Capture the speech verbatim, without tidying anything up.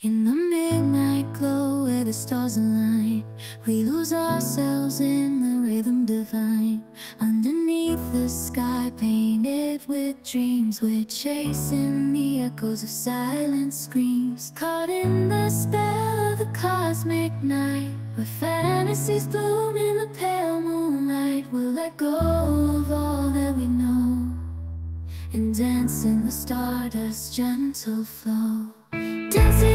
In the midnight glow where the stars align, we lose ourselves in the rhythm divine. Underneath the sky painted with dreams, we're chasing the echoes of silent screams. Caught in the spell of the cosmic night, where fantasies bloom in the pale moonlight. We'll let go of all that we know and dance in the stardust's gentle flow. Dancing